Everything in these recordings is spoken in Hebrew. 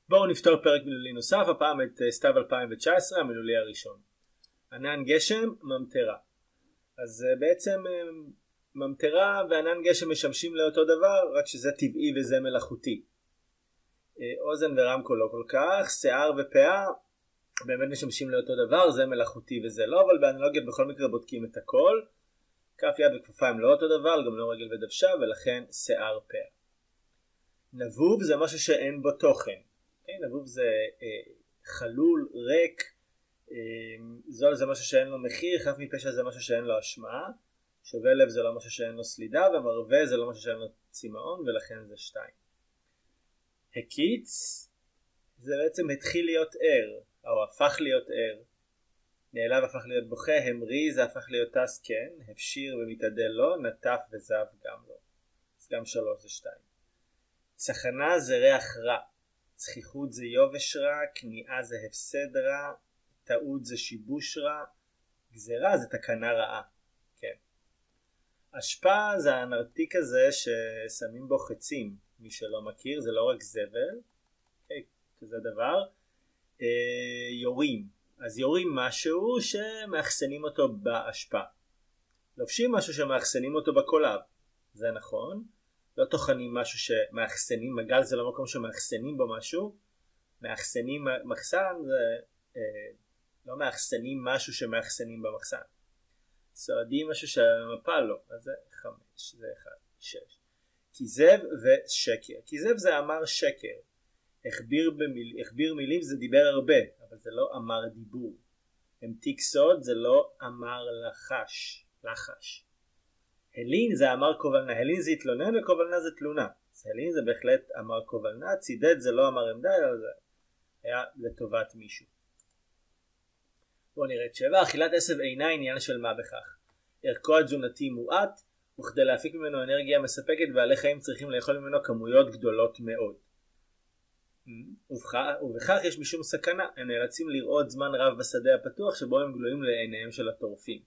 בואו נפתור פרק מילולי נוסף, הפעם את סתיו 2019, המילולי הראשון. ענן גשם, ממטרה. אז בעצם ממטרה וענן גשם משמשים לאותו דבר, רק שזה טבעי וזה מלאכותי. אוזן ורמקול לא כל כך, שיער ופאה באמת משמשים לאותו דבר, זה מלאכותי וזה לא, אבל באנלוגיות בכל מקרה בודקים את הכל. כף יד וכפפיים לא אותו דבר, גם לא רגל ודוושה, ולכן שיער פאה. נבוב זה משהו שאין בו תוכן. נבוב זה חלול, ריק, זול זה משהו שאין לו מחיר, חף מפשע זה משהו שאין לו אשמה, שובה לב זה לא משהו שאין לו סלידה, ומרווה זה לא משהו שאין לו צמאון, ולכן זה 2. הקיץ זה בעצם התחיל להיות ער, או הפך להיות ער. נעלב הפך להיות בוכה, המריא זה הפך להיות טס כן, הפשיר ומתעדל לא, נטף וזב גם לא. אז גם 3 זה 2. צחנה זה ריח רע, צחיחות זה יובש רע, כניעה זה הפסד רע, טעות זה שיבוש רע, גזירה זה תקנה רעה. כן. השפעה זה הנרתיק הזה ששמים בו חצים, מי שלא מכיר, זה לא רק זבל, כזה דבר. יורים, אז יורים משהו שמאחסנים אותו בהשפעה. לובשים משהו שמאחסנים אותו בקולב, זה נכון. לא טוחנים משהו שמאחסנים, מגל זה לא מקום שמאחסנים בו משהו, מאחסנים מחסן זה לא מאחסנים משהו שמאחסנים במחסן. סועדים משהו שהמפה לא, אז זה 5, זה 1, 6. כיזב ושקר, כיזב זה אמר שקר, הכביר מילים זה דיבר הרבה, אבל זה לא אמר דיבור. המתיק סוד זה לא אמר לחש. הלין זה אמר קובלנה, הלין זה התלונן וקובלנה זה תלונה. אז הלין זה בהחלט אמר קובלנה, צידד זה לא אמר עמדה, אלא זה היה לטובת מישהו. בואו נראה את 7. אכילת עשב אינה עניין של מה בכך. ערכו התזונתי מועט, וכדי להפיק ממנו אנרגיה מספקת, בעלי חיים צריכים לאכול ממנו כמויות גדולות מאוד. ובכך יש משום סכנה, הם נאלצים לראות זמן רב בשדה הפתוח שבו הם גלויים לעיניהם של הטורפים.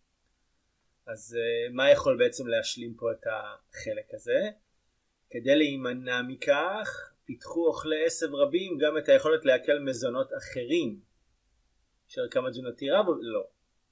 אז מה יכול בעצם להשלים פה את החלק הזה? כדי להימנע מכך, פיתחו אוכלי עשב רבים גם את היכולת להקל מזונות אחרים. שערכם התזונתי רב? לא.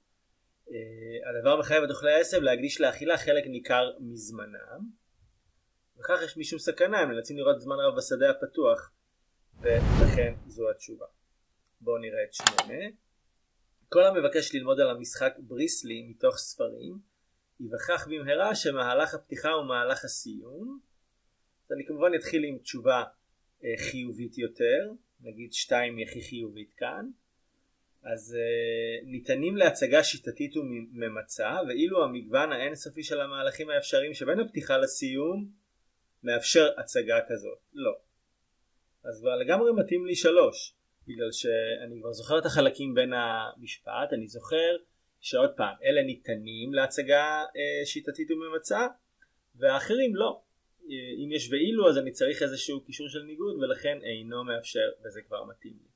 הדבר מחייב את אוכלי העשב להקדיש לאכילה חלק ניכר מזמנם. וכך יש משום סכנה, הם נאלצים לראות זמן רב בשדה הפתוח, ולכן זו התשובה. בואו נראה את 8. כל המבקש ללמוד על המשחק בריסלי מתוך ספרים, יווכח במהרה שמהלך הפתיחה הוא מהלך הסיום. אז אני כמובן אתחיל עם תשובה חיובית יותר, נגיד 2 היא הכי חיובית כאן. אז ניתנים להצגה שיטתית וממצה, ואילו המגוון האינסופי של המהלכים האפשריים שבין הפתיחה לסיום מאפשר הצגה כזאת. לא. אז כבר לגמרי מתאים לי 3, בגלל שאני כבר זוכר את החלקים בין המשפט, אני זוכר שעוד פעם, אלה ניתנים להצגה שיטתית וממצה, והאחרים לא. אם יש ואילו, אז אני צריך איזשהו קישור של ניגוד, ולכן אינו מאפשר, וזה כבר מתאים לי.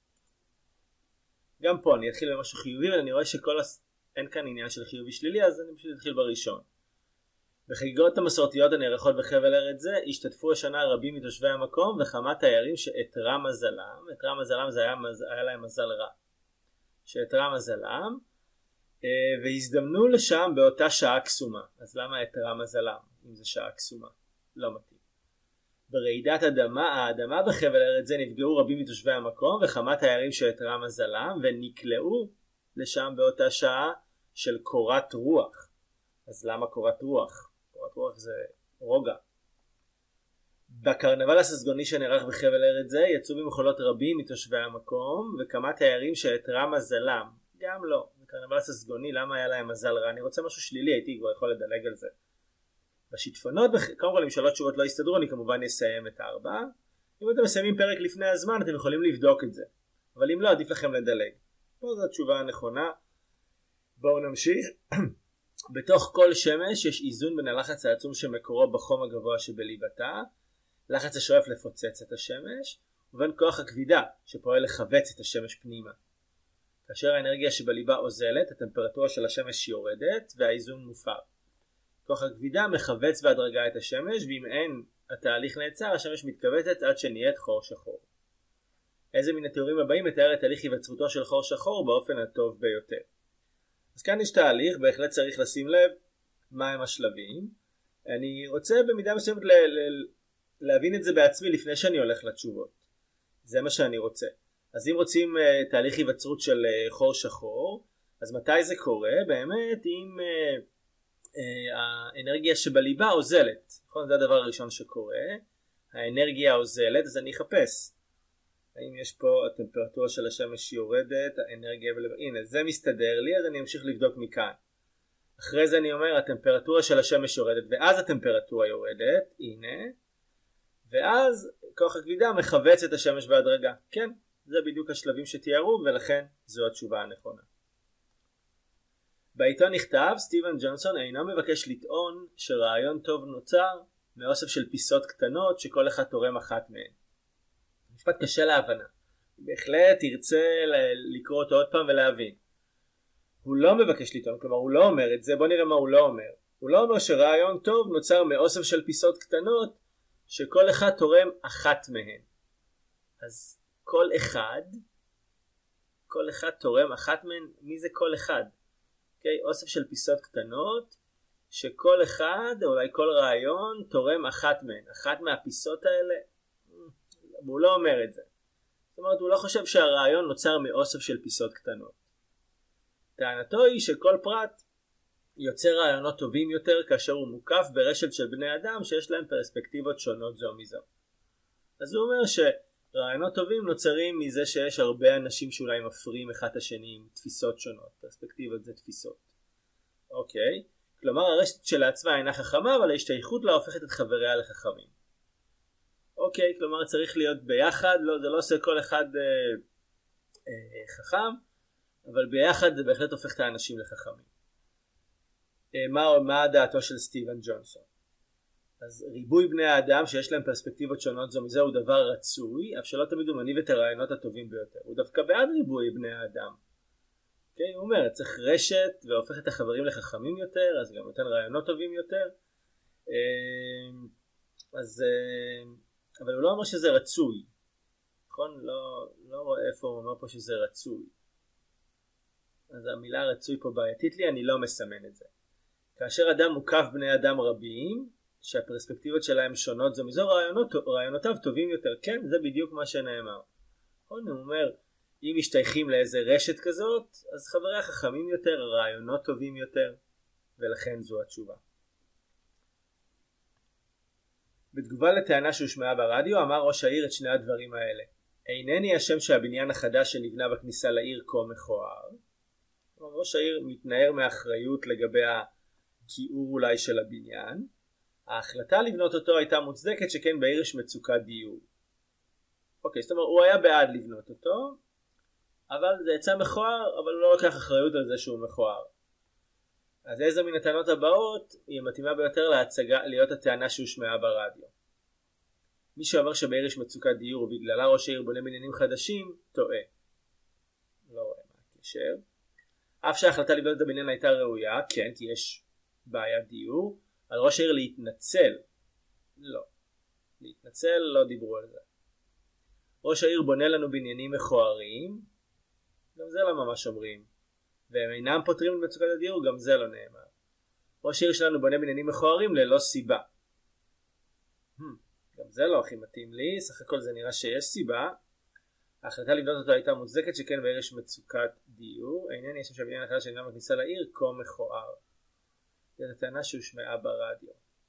גם פה אני אתחיל במשהו חיובי, ואני רואה אין כאן עניין של חיובי שלילי, אז אני פשוט אתחיל בראשון. בחגיגות המסורתיות הנערכות בחבל ארץ זה, השתתפו השנה רבים מתושבי המקום, וכמה תיירים שאתרע מזלם, אתרע מזלם זה היה להם מזל רע, שאתרע מזלם, והזדמנו לשם באותה שעה קסומה. אז למה אתרע מזלם, אם זה שעה קסומה? לא מתאים. ברעידת האדמה בחבל ארץ זה נפגעו רבים מתושבי המקום, וכמה תיירים שאתרע מזלם, ונקלעו לשם באותה שעה של קורת רוח. אז למה קורת רוח? קורת רוח זה רוגע. בקרנבל הססגוני שנערך בחבל ארץ זה יצאו במחולות רבים מתושבי המקום, וכמה תיירים שאתרע מזלם. גם לא. בקרנבל הססגוני למה היה להם מזל רע? אני רוצה משהו שלילי, הייתי כבר יכול לדלג על זה. בשיטפונות, קודם כל אם 3 תשובות לא יסתדרו, אני כמובן אסיים את 4. אם אתם מסיימים פרק לפני הזמן, אתם יכולים לבדוק את זה. אבל אם לא, עדיף לכם לדלג. פה זו התשובה הנכונה. בואו נמשיך. בתוך כל שמש יש איזון בין הלחץ העצום שמקורו בחום הגבוה שבליבתה, לחץ השואף לפוצץ את השמש, ובין כוח הכבידה שפועל לחבץ את השמש פנימה. כאשר האנרגיה שבליבה עוזלת, הטמפרטורה של השמש יורדת והאיזון מופר. כוח הכבידה מחבץ בהדרגה את השמש, ואם אין התהליך נעצר, השמש מתכווצת עד שנהיית חור שחור. איזה מן התיאורים הבאים מתאר את תהליך היווצרותו של חור שחור באופן הטוב ביותר. אז כאן יש תהליך, בהחלט צריך לשים לב מהם השלבים. אני רוצה במידה מסוימת להבין את זה בעצמי לפני שאני הולך לתשובות. זה מה שאני רוצה. אז אם רוצים תהליך היווצרות של חור שחור, אז מתי זה קורה? באמת אם האנרגיה שבליבה אוזלת. נכון? זה הדבר הראשון שקורה. האנרגיה אוזלת, אז אני אחפש. האם יש פה הטמפרטורה של השמש יורדת, האנרגיה בליבה, הנה זה מסתדר לי, אז אני אמשיך לבדוק מכאן. אחרי זה אני אומר הטמפרטורה של השמש יורדת, ואז הטמפרטורה יורדת, הנה. ואז כוח הכבידה מחווץ את השמש בהדרגה. כן, זה בדיוק השלבים שתיארו, ולכן זו התשובה הנכונה. בעיתון נכתב, סטיבן ג'ונסון אינו מבקש לטעון שרעיון טוב נוצר מאוסף של פיסות קטנות שכל אחד תורם אחת מהן. משפט קשה להבנה. בהחלט תרצה לקרוא אותו עוד פעם ולהבין. הוא לא מבקש לטעון, כלומר הוא לא אומר את זה, בוא נראה מה הוא לא אומר. הוא לא אומר שרעיון טוב נוצר מאוסף של פיסות קטנות שכל אחד תורם אחת מהן. אז כל אחד תורם אחת מהן, מי זה כל אחד? אוסף של פיסות קטנות שכל אחד, אולי כל רעיון, תורם אחת מהן. אחת מהפיסות האלה, הוא לא אומר את זה. זאת אומרת, הוא לא חושב שהרעיון נוצר מאוסף של פיסות קטנות. טענתו היא שכל פרט יוצר רעיונות טובים יותר כאשר הוא מוקף ברשת של בני אדם שיש להם פרספקטיבות שונות זו מזו. אז הוא אומר שרעיונות טובים נוצרים מזה שיש הרבה אנשים שאולי מפרים אחד את השני עם תפיסות שונות. פרספקטיבות זה תפיסות. אוקיי. כלומר, הרשת שלעצמה אינה חכמה, אבל ההשתייכות לה הופכת את חבריה לחכמים. אוקיי, כלומר צריך להיות ביחד, לא, זה לא עושה כל אחד חכם, אבל ביחד זה בהחלט הופך את האנשים לחכמים. מה דעתו של סטיבן ג'ונסון? אז ריבוי בני האדם שיש להם פרספקטיבות שונות זו מזה הוא דבר רצוי, אף שלא תמיד הוא מניב את הרעיונות הטובים ביותר. הוא דווקא בעד ריבוי בני האדם. אוקיי, הוא אומר, צריך רשת והופך את החברים לחכמים יותר, אז גם נותן רעיונות טובים יותר. אבל הוא לא אומר שזה רצוי. נכון? לא רואה איפה הוא אומר פה שזה רצוי. אז המילה רצוי פה בעייתית לי, אני לא מסמן את זה. כאשר אדם מוקף בני אדם רבים, שהפרספקטיבות שלהם שונות זו מזו, רעיונותיו טובים יותר. כן, זה בדיוק מה שנאמר. נכון? הוא אומר, אם משתייכים לאיזה רשת כזאת, אז חבריה חכמים יותר, רעיונות טובים יותר, ולכן זו התשובה. בתגובה לטענה שהושמעה ברדיו, אמר ראש העיר את שני הדברים האלה. אינני השם שהבניין החדש שנבנה בכניסה לעיר כה מכוער. ראש העיר מתנער מאחריות לגבי הכיעור אולי של הבניין. ההחלטה לבנות אותו הייתה מוצדקת שכן בעיר יש מצוקת דיור. אוקיי, זאת אומרת, הוא היה בעד לבנות אותו, אבל זה יצא מכוער, אבל הוא לא לוקח אחריות על זה שהוא מכוער. אז איזו מן הטענות הבאות היא מתאימה ביותר להיות הטענה שהושמעה ברדיו. מי שאומר שבעיר יש מצוקת דיור ובגללה ראש העיר בונה בניינים חדשים, טועה. לא רואה מה הקשר. אף שההחלטה לבנות את הבניין הייתה ראויה, כן, כי יש בעיית דיור, על ראש העיר להתנצל. לא. להתנצל לא דיברו על זה. ראש העיר בונה לנו בניינים מכוערים, גם זה לא ממש אומרים. והם אינם פותרים את מצוקת הדיור, גם זה לא נאמר. ראש העיר שלנו בונה בניינים מכוערים ללא סיבה. גם זה לא הכי מתאים לי, סך הכל זה נראה שיש סיבה. ההחלטה לבנות אותו הייתה מוצדקת שכן בעיר יש מצוקת דיור. העניין יש שהבניין החדש שנבנה בכניסה לעיר כה מכוער. זאת הטענה שהושמעה ברדיו.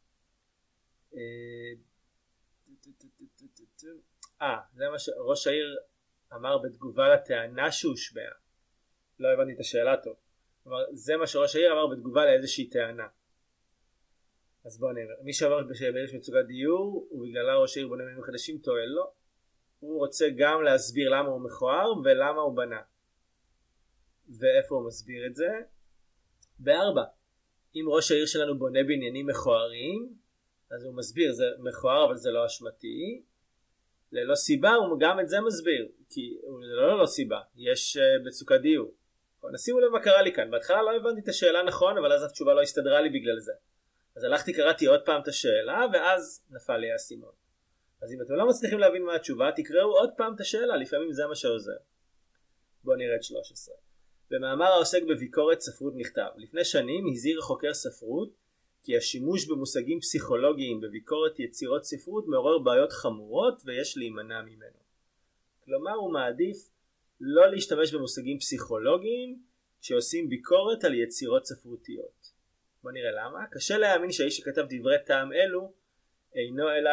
זה מה שראש העיר אמר בתגובה לטענה שהושמעה. לא הבנתי את השאלה טוב. כלומר, זה מה שראש העיר אמר בתגובה לאיזושהי טענה. אז בוא נראה. מי שאמר שבעיר יש מצוקת דיור ובגללה ראש העיר בונה בניינים חדשים טועה לא. הוא רוצה גם להסביר למה הוא מכוער ולמה הוא בנה. ואיפה הוא מסביר את זה? ב4. אם ראש העיר שלנו בונה בניינים מכוערים, אז הוא מסביר, זה מכוער אבל זה לא אשמתי. ללא סיבה הוא גם את זה מסביר, כי זה לא סיבה, יש מצוקת דיור. נשימו לב מה קרה לי כאן, בהתחלה לא הבנתי את השאלה נכון, אבל אז התשובה לא הסתדרה לי בגלל זה. אז הלכתי, קראתי עוד פעם את השאלה, ואז נפל לי האסימון. אז אם אתם לא מצליחים להבין מה התשובה, תקראו עוד פעם את השאלה, לפעמים זה מה שעוזר. בואו נראה את 13. במאמר העוסק בביקורת ספרות נכתב, לפני שנים הזהיר חוקר ספרות כי השימוש במושגים פסיכולוגיים בביקורת יצירות ספרות מעורר בעיות חמורות ויש להימנע ממנו. כלומר הוא מעדיף לא להשתמש במושגים פסיכולוגיים שעושים ביקורת על יצירות ספרותיות. בוא נראה למה. קשה להאמין שהאיש שכתב דברי טעם אלו אינו אלא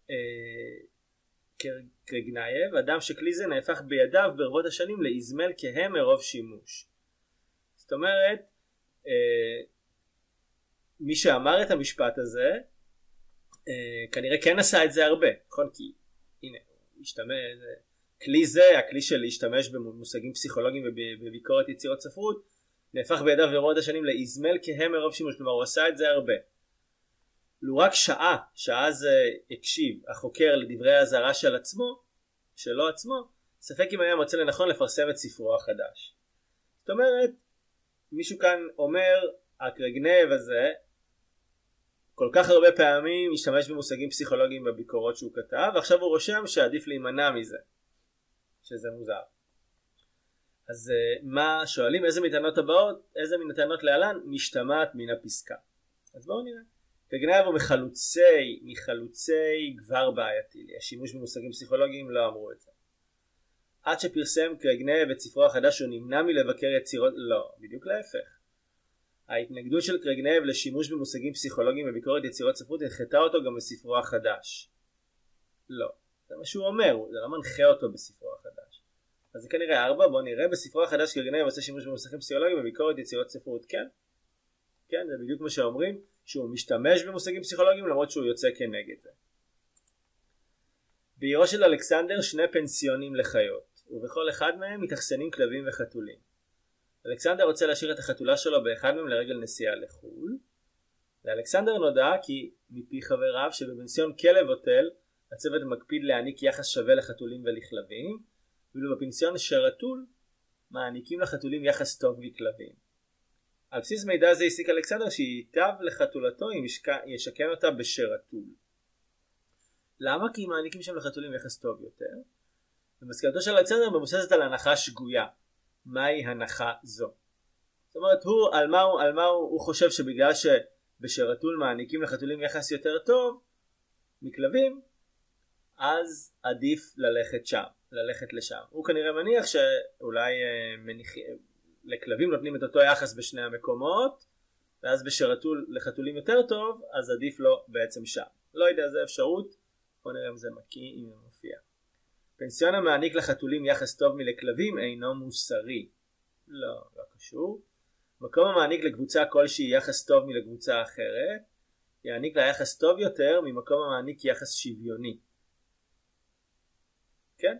קרגנייב, אדם שכלי זה נהפך בידיו ברבות השנים להזמל כהם מרוב שימוש. זאת אומרת, מי שאמר את המשפט הזה כנראה כן עשה את זה הרבה, נכון? כי הנה, כלי זה, הכלי של להשתמש במושגים פסיכולוגיים ובביקורת יצירות ספרות, נהפך בידיו ברבות השנים להזמל כהם מרוב שימוש, כלומר הוא עשה את זה הרבה. לו רק שעה זה הקשיב החוקר לדברי הזרה שלו עצמו, ספק אם היה מוצא לנכון לפרסם את ספרו החדש. זאת אומרת, מישהו כאן אומר, הקרגנייב הזה כל כך הרבה פעמים השתמש במושגים פסיכולוגיים בביקורות שהוא כתב, ועכשיו הוא רושם שעדיף להימנע מזה, שזה מוזר. אז מה שואלים? איזה מטענות להלן משתמעת מן הפסקה? אז בואו נראה. קרגנייב הוא מחלוצי גבר בעייתי. השימוש במושגים פסיכולוגיים לא אמרו את זה. עד שפרסם קרגנייב את ספרו החדש הוא נמנע מלבקר יצירות, לא, בדיוק להפך. ההתנגדות של קרגנייב לשימוש במושגים פסיכולוגיים בביקורת יצירות ספרות הנחתה אותו גם בספרו החדש. לא, זה מה שהוא אומר, זה לא מנחה אותו בספרו החדש. אז זה כנראה 4, בוא נראה. בספרו החדש קרגנייב עושה שימוש במושגים פסיכולוגיים בביקורת יצירות ספרות, כן? כן, זה בדיוק מה שאומרים, שהוא משתמש במושגים פסיכולוגיים למרות שהוא יוצא כנגד זה. בעירו של אלכסנדר 2 פנסיונים לחיות, ובכל אחד מהם מתאכסנים כלבים וחתולים. אלכסנדר רוצה להשאיר את החתולה שלו באחד מהם לרגל נסיעה לחול. לאלכסנדר נודע כי מפי חבריו שבפנסיון כלב הוטל הצוות מקפיד להעניק יחס שווה לחתולים ולכלבים, ואילו בפנסיון שרתול מעניקים לחתולים יחס טוב לכלבים. על בסיס מידע זה הסיק אלכסנדר שייטב לחתולתו אם ישכן אותה בשרתול. למה? כי מעניקים שם לחתולים יחס טוב יותר. ומסקנתו של אלכסנדר מבוססת על הנחה שגויה. מהי הנחה זו? זאת אומרת, הוא חושב שבגלל שבשרתול מעניקים לחתולים יחס יותר טוב מכלבים, אז עדיף ללכת לשם. הוא כנראה מניח שאולי לכלבים נותנים את אותו יחס בשני המקומות, ואז בשרתול לחתולים יותר טוב, אז עדיף לו בעצם שם. לא יודע, זה אפשרות. בוא נראה אם זה מופיע. פנסיון המעניק לחתולים יחס טוב מלכלבים אינו מוסרי. לא קשור. מקום המעניק לקבוצה כלשהי יחס טוב מלקבוצה אחרת, יעניק לה יחס טוב יותר ממקום המעניק יחס שוויוני. כן?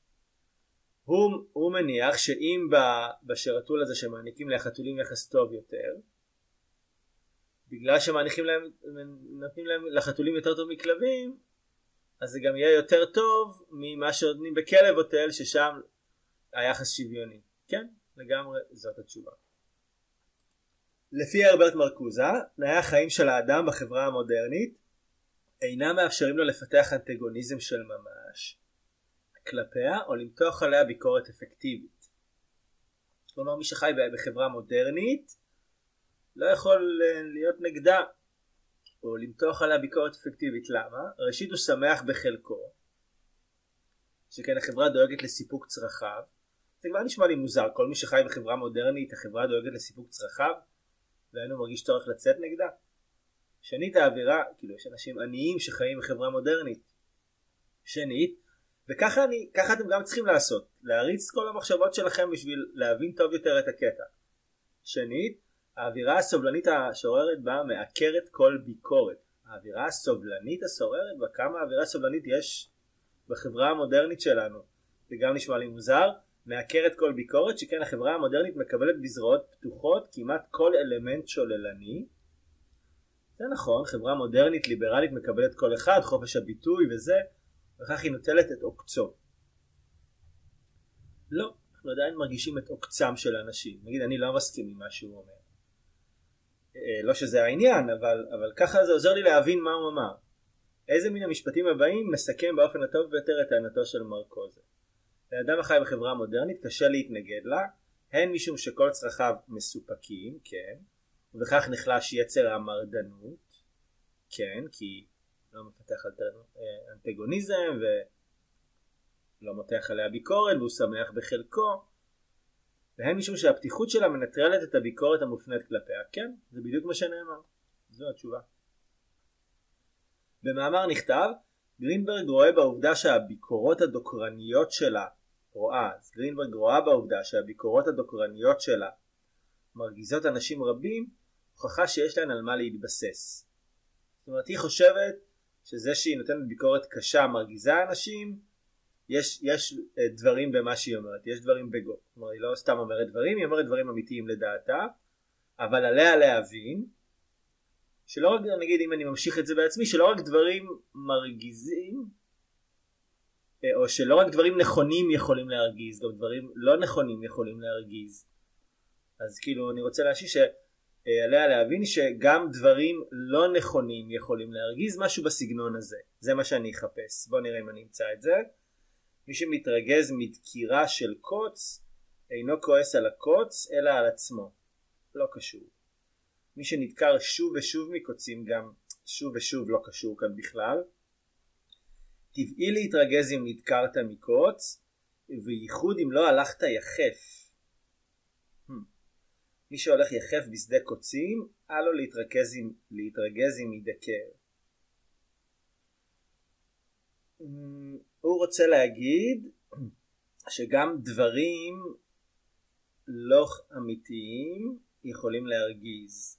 הוא מניח שאם בשרתול הזה שמעניקים לחתולים יחס טוב יותר, בגלל שמעניקים נותנים להם לחתולים יותר טוב מכלבים, אז זה גם יהיה יותר טוב ממה שנותנים בכלב הוטל ששם היחס שוויוני. כן, לגמרי זאת התשובה. לפי הרברט מרקוזה, תנאי החיים של האדם בחברה המודרנית אינם מאפשרים לו לפתח אנטגוניזם של ממש כלפיה או למתוח עליה ביקורת אפקטיבית. כלומר, מי שחי בחברה מודרנית לא יכול להיות נגדה או למתוח עליה ביקורת אפקטיבית. למה? ראשית, הוא שמח בחלקו, שכן החברה דואגת לסיפוק צרכיו. זה כבר נשמע לי מוזר, כל מי שחי בחברה מודרנית החברה דואגת לסיפוק צרכיו ואינו מרגיש צורך לצאת נגדה. שנית, האווירה, כאילו יש אנשים עניים שחיים בחברה מודרנית. שנית, וככה אתם גם צריכים לעשות, להריץ כל המחשבות שלכם בשביל להבין טוב יותר את הקטע. שנית, האווירה הסובלנית השוררת בה מעקרת כל ביקורת. האווירה הסובלנית השוררת בה, כמה אווירה סובלנית יש בחברה המודרנית שלנו. זה גם נשמע לי מוזר. מעקרת כל ביקורת, שכן החברה המודרנית מקבלת בזרועות פתוחות כמעט כל אלמנט שוללני. זה נכון, חברה מודרנית ליברלית מקבלת כל אחד, חופש הביטוי וזה, וכך היא נוטלת את עוקצו. לא, אנחנו עדיין מרגישים את עוקצם של אנשים. נגיד, אני לא מסכים עם מה שהוא אומר. לא שזה העניין, אבל ככה זה עוזר לי להבין מה הוא אמר. איזה מן המשפטים הבאים מסכם באופן הטוב ביותר את טענתו של מרקוזה? האדם החי בחברה מודרנית קשה להתנגד לה, הן משום שכל צרכיו מסופקים, כן, ובכך נחלש יצר המרדנות, כן, כי לא מפתח אנטגוניזם ולא מותח עליה ביקורת והוא שמח בחלקו, והן משום שהפתיחות שלה מנטרלת את הביקורת המופנית כלפיה, כן, זה בדיוק מה שנאמר, זו התשובה. במאמר נכתב, גרינברג רואה בעובדה שהביקורות הדוקרניות שלה, גרינברג רואה בעובדה שהביקורות הדוקרניות שלה מרגיזות אנשים רבים, הוכחה שיש להן על מה להתבסס. זאת אומרת, היא חושבת שזה שהיא נותנת ביקורת קשה מרגיזה אנשים, יש דברים במה שהיא אומרת, יש דברים בגו. זאת אומרת, היא לא סתם אומרת דברים, היא אומרת דברים אמיתיים לדעתה, אבל עליה להבין, שלא רק, נגיד אם אני ממשיך את זה בעצמי, שלא רק דברים מרגיזים, או שלא רק דברים נכונים יכולים להרגיז, גם דברים לא נכונים יכולים להרגיז. אז כאילו אני רוצה להשיש שעליה להבין שגם דברים לא נכונים יכולים להרגיז, משהו בסגנון הזה. זה מה שאני אחפש. בוא נראה אם אני אמצא את זה. מי שמתרגז מדקירה של קוץ, אינו כועס על הקוץ, אלא על עצמו. לא קשור. מי שנדקר שוב ושוב מקוצים, גם שוב ושוב לא קשור כאן בכלל. טבעי להתרגז אם נדקרת מקוץ, וייחוד אם לא הלכת יחף. מי שהולך יחף בשדה קוצים, לו להתרגז אם ידקר. הוא רוצה להגיד שגם דברים לא אמיתיים יכולים להרגיז.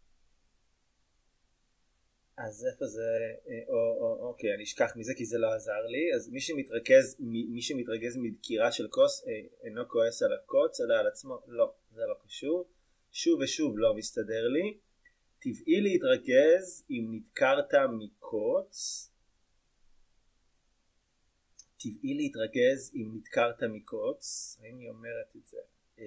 אז איפה זה, אוקיי, אני אשכח מזה כי זה לא עזר לי. אז מי שמתרגז מדקירה של כוס אינו כועס על הקוץ אלא על עצמו. לא, זה לא קשור. שוב ושוב לא מסתדר לי. טבעי להתרגז אם נדקרת מקוץ. טבעי להתרגז אם נדקרת מקוץ. האם היא אומרת את זה?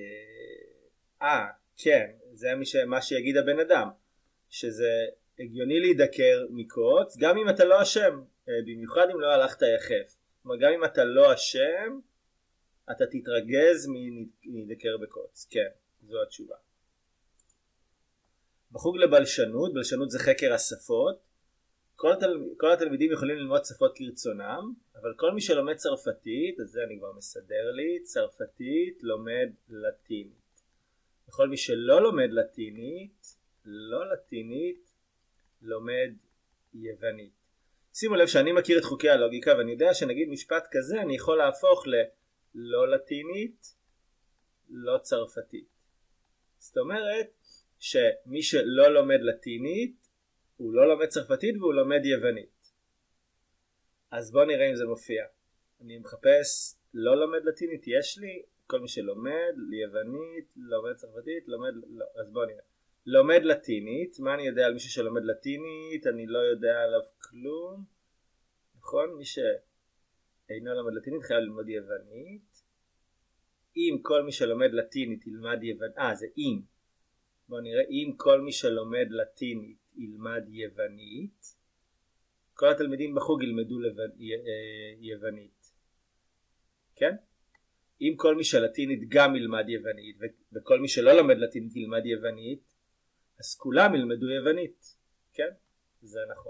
כן, זה מה שיגיד הבן אדם, שזה הגיוני להידקר מקוץ, גם אם אתה לא אשם, במיוחד אם לא הלכת יחף. כלומר, גם אם אתה לא אשם, אתה תתרגז מלהידקר בקוץ. כן, זו התשובה. בחוג לבלשנות, בלשנות זה חקר השפות, כל התלמידים יכולים ללמוד שפות כרצונם, אבל כל מי שלומד צרפתית, אז זה אני כבר מסדר לי, צרפתית לומד לטינית. וכל מי שלא לומד לטינית, לומד יוונית. שימו לב שאני מכיר את חוקי הלוגיקה, ואני יודע שנגיד משפט כזה אני יכול להפוך ללא לטינית, לא צרפתית. זאת אומרת שמי שלא לומד לטינית, הוא לא לומד צרפתית והוא לומד יוונית. אז בואו נראה אם זה מופיע. אני מחפש לא לומד לטינית, יש לי, כל מי שלומד ליוונית, לומד צרפתית, לא. אז בואו נראה. לומד לטינית, מה אני יודע על מישהו שלומד לטינית? אני לא יודע עליו כלום. נכון? מי שאינו לומד לטינית חייב ללמוד יוונית. אם כל מי שלומד לטינית ילמד יוונית, זה אם. בואו נראה, אם כל מי שלומד לטינית ילמד יוונית, כל התלמידים בחוג ילמדו יוונית. כן? אם כל מי שלטינית גם ילמד יוונית, וכל מי שלא לומד לטינית ילמד יוונית, אז כולם ילמדו יוונית. כן? זה נכון.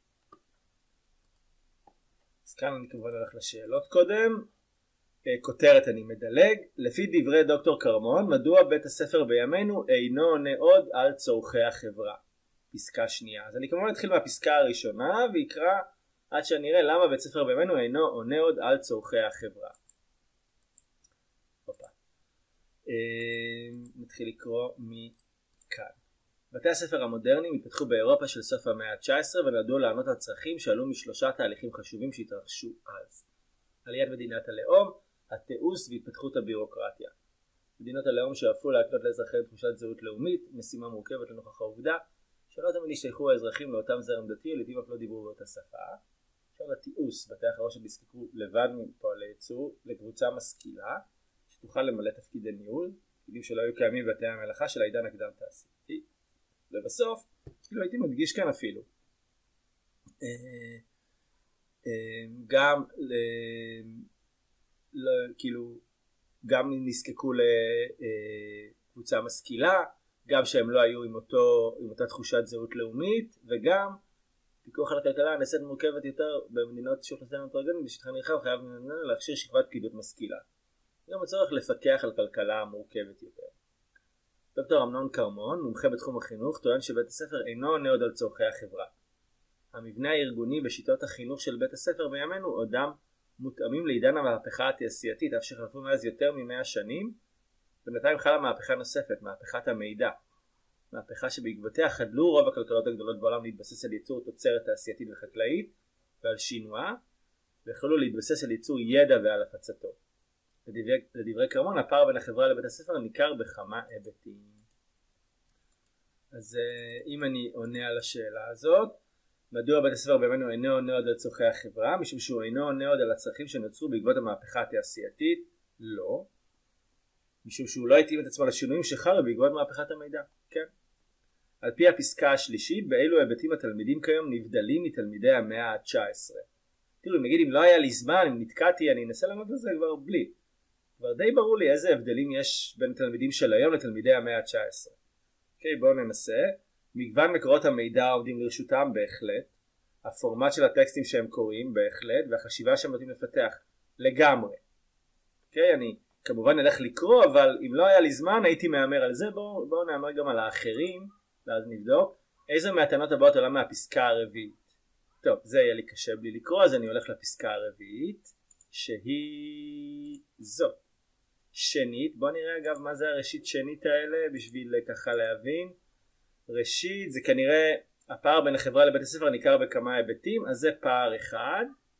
אז כאן אני כמובן הולך לשאלות קודם. כותרת אני מדלג. לפי דברי דוקטור קרמון, מדוע בית הספר בימינו אינו עונה עוד על צורכי החברה? פסקה שנייה. אז אני כמובן אתחיל מהפסקה הראשונה ויקרא עד שאני אראה למה בית הספר בימינו אינו עונה עוד על צורכי החברה. נתחיל לקרוא מכאן. בתי הספר המודרניים התפתחו באירופה של סוף המאה ה-19 ונועדו לענות על צרכים שעלו משלושה תהליכים חשובים שהתרחשו אז. עליית מדינת הלאום, התיעוש והתפתחות הבירוקרטיה. מדינות הלאום שאפו להקנות לאזרחי תחושת זהות לאומית, משימה מורכבת לנוכח העובדה שלא תמיד השתייכו האזרחים לאותם זרם דתי, לעתים אף לא דיברו באותה שפה. עכשיו התיעוש, בתי החרושת נזקקו לבד מפועלי ייצור לקבוצה משכילה שתוכל למלא תפקידי ניהול, תפקידים שלא היו קיימים בבתי המלאכה של העידן הקדם תעשייתי. ובסוף, כאילו הייתי מדגיש כאן אפילו, גם כאילו גם נזקקו לקבוצה משכילה, גם שהם לא היו עם אותה תחושת זהות לאומית, וגם פיקוח על הכלכלה נעשית מורכבת יותר במדינות שאוכלוסייה הטרוגנית בשטחי נרחב, חייב להכשיר שכבת פקידות משכילה. גם הצורך לפקח על כלכלה מורכבת יותר. דוקטור אמנון כרמון, מומחה בתחום החינוך, טוען שבית הספר אינו עונה עוד על צורכי החברה. המבנה הארגוני בשיטות החינוך של בית הספר בימינו עודם מותאמים לעידן המהפכה התעשייתית, אף שחלפו מאז יותר מ100 שנים, בינתיים חלה מהפכה נוספת, מהפכת המידע. מהפכה שבעקבותיה חדלו רוב הכלכלות הגדולות בעולם להתבסס על ייצור תוצרת תעשייתית וחקלאית ועל שינועה, והחלו להתבסס על ייצור ידע ועל הפצתו. לדברי כרמון, הפער בין החברה לבית הספר ניכר בכמה היבטים. אז אם אני עונה על השאלה הזאת, מדוע בית הספר בימינו אינו עונה עוד על צורכי החברה? משום שהוא אינו עונה עוד על הצרכים שנוצרו בעקבות המהפכה התעשייתית? לא. משום שהוא לא התאים את עצמו לשינויים שחלו בעקבות מהפכת המידע? כן. על פי הפסקה השלישית, באילו היבטים התלמידים כיום נבדלים מתלמידי המאה ה-19. תראו, נגיד אם לא היה לי זמן, אם נתקעתי, אני אנסה לענות על זה כבר בלי. כבר די ברור לי איזה הבדלים יש בין תלמידים של היום לתלמידי המאה ה-19. אוקיי, בואו ננסה. מגוון מקורות המידע עומדים לרשותם בהחלט. הפורמט של הטקסטים שהם קוראים בהחלט, והחשיבה שהם נוטים לפתח לגמרי. אוקיי, אני כמובן אלך לקרוא, אבל אם לא היה לי זמן הייתי מאמר על זה. בואו נאמר גם על האחרים, ואז נבדוק. איזו מהטענות הבאות עולה מהפסקה הרביעית? טוב, זה יהיה לי קשה בלי לקרוא, אז אני הולך לפסקה הרביעית, שהיא זו. שנית, בואו נראה אגב מה זה הראשית שנית האלה, בשביל ככה להבין. ראשית, זה כנראה הפער בין החברה לבית הספר ניכר בכמה היבטים, אז זה פער אחד,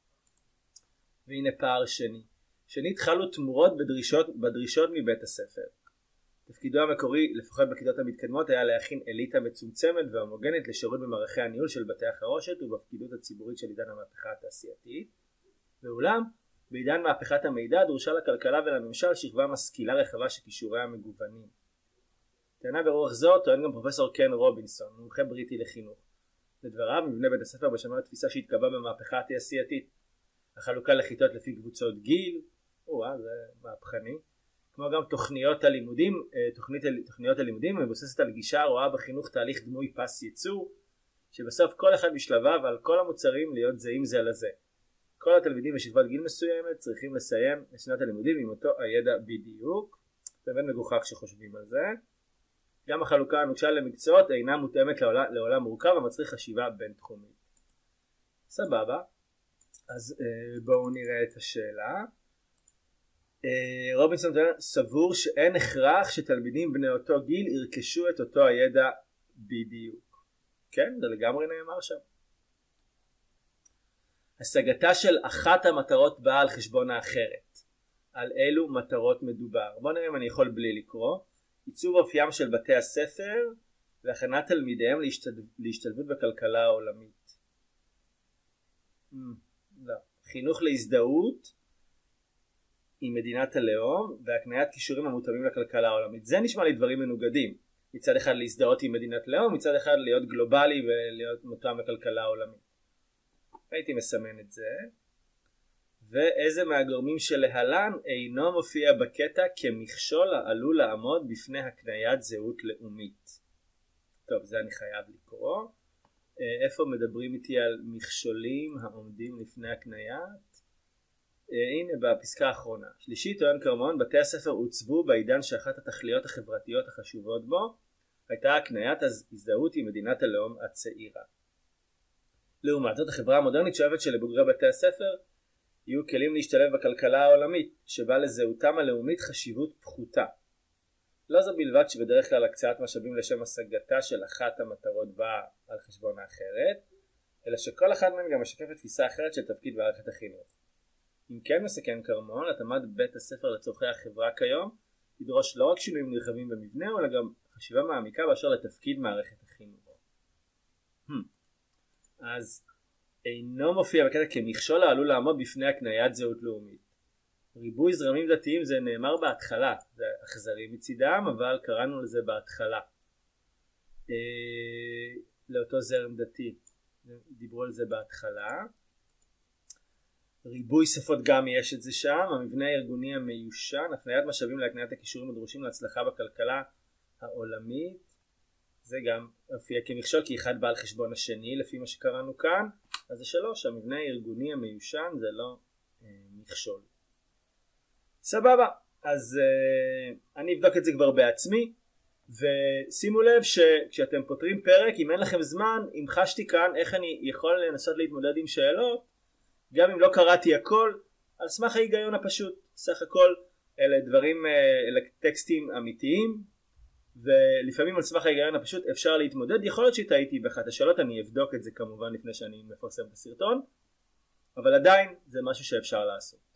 והנה פער שני. שנית, חלו תמורות בדרישות מבית הספר. תפקידו המקורי, לפחות בכיתות המתקדמות, היה להכין אליטה מצומצמת והומוגנית לשירות במערכי הניהול של בתי החרושת ובפקידות הציבורית של עידן המהפכה התעשייתית. ואולם, בעידן מהפכת המידע דרושה לכלכלה ולממשל שכבה משכילה רחבה שכישוריה מגוונים. טענה ברוח זו טוען גם פרופסור קן רובינסון, מומחה בריטי לחינוך. לדבריו, מבנה בית הספר בשמר תפיסה שהתקבעה במהפכה התעשייתית. החלוקה לכיתות לפי קבוצות גיל, זה מהפכני. כמו גם תוכניות הלימודים מבוססת על גישה הרואה בחינוך תהליך דמוי פס ייצור, שבסוף כל אחד בשלביו על כל המוצרים להיות זהים זה לזה. כל התלמידים בשכבת גיל מסוימת צריכים לסיים את שנת הלימודים עם אותו הידע בדיוק. זה באמת מגוחך שחושבים על זה. גם החלוקה הנוקשה למקצועות אינה מותאמת לעולם מורכב המצריך חשיבה בין תחומית. סבבה. אז בואו נראה את השאלה. רובינסון סבור שאין הכרח שתלמידים בני אותו גיל ירכשו את אותו הידע בדיוק. כן, זה לגמרי נאמר שם. השגתה של אחת המטרות באה על חשבון האחרת. על אילו מטרות מדובר? בואו נראה אם אני יכול בלי לקרוא. עיצוב אופיים של בתי הספר והכנת תלמידיהם להשתלבות בכלכלה העולמית. לא. חינוך להזדהות עם מדינת הלאום והקניית קישורים המותאמים לכלכלה העולמית. זה נשמע לי דברים מנוגדים. מצד אחד להזדהות עם מדינת לאום, מצד אחד להיות גלובלי ולהיות מותאם לכלכלה העולמית. הייתי מסמן את זה. ואיזה מהגורמים שלהלן אינו מופיע בקטע כמכשול העלול לעמוד בפני הקניית זהות לאומית. טוב, זה אני חייב לקרוא. איפה מדברים איתי על מכשולים העומדים לפני הקניית? הנה בפסקה האחרונה. שלישית, טוען כרמון, בתי הספר עוצבו בעידן שאחת התכליות החברתיות החשובות בו הייתה הקניית הזדהות עם מדינת הלאום הצעירה. לעומת זאת, החברה המודרנית שואפת שלבוגרי בתי הספר יהיו כלים להשתלב בכלכלה העולמית, שבה לזהותם הלאומית חשיבות פחותה. לא זו בלבד שבדרך כלל הקצאת משאבים לשם השגתה של אחת המטרות באה על חשבון האחרת, אלא שכל אחד מהם גם משקף את תפיסה אחרת של תפקיד מערכת החינוך. אם כן מסכן כרמון, התאמת בית הספר לצורכי החברה כיום ידרוש לא רק שינויים נרחבים במבנה, אלא גם חשיבה מעמיקה באשר לתפקיד מערכת החינוך. אז אינו מופיע בקטע כמכשול העלול לעמוד בפני הקניית זהות לאומית. ריבוי זרמים דתיים זה נאמר בהתחלה, זה אכזרי מצידם, אבל קראנו לזה בהתחלה. לאותו זרם דתי, דיברו על זה בהתחלה. ריבוי שפות גם יש את זה שם. המבנה הארגוני המיושן, הפניית משאבים להקניית הכישורים הדרושים להצלחה בכלכלה העולמית, זה גם הופיע כמכשול כי אחד בא על חשבון השני לפי מה שקראנו כאן. אז זה 3, המבנה הארגוני המיושן זה לא מכשול. סבבה, אז אני אבדוק את זה כבר בעצמי, ושימו לב שכשאתם פותרים פרק, אם אין לכם זמן, אם חשתי כאן איך אני יכול לנסות להתמודד עם שאלות, גם אם לא קראתי הכל, על סמך ההיגיון הפשוט. סך הכל אלה דברים, אלה טקסטים אמיתיים, ולפעמים על סמך ההיגיון הפשוט אפשר להתמודד. יכול להיות שטעיתי באחת השאלות, אני אבדוק את זה כמובן לפני שאני מפרסם את הסרטון, אבל עדיין זה משהו שאפשר לעשות.